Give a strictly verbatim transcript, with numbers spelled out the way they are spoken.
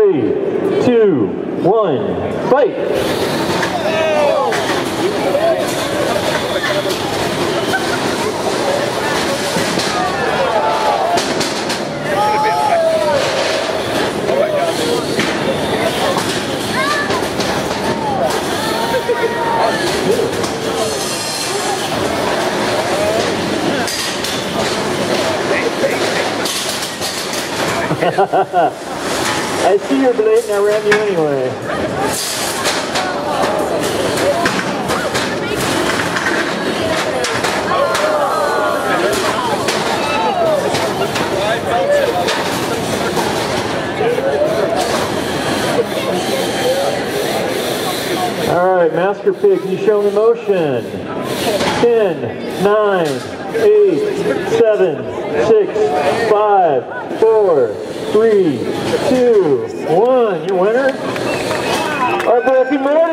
three, two, one, fight! I see your blade and I ran you anyway. Alright, Master Pig, can you show me motion? ten, nine, eight, seven, six, five, four, three, two, one. Your winner, our Becky Moore.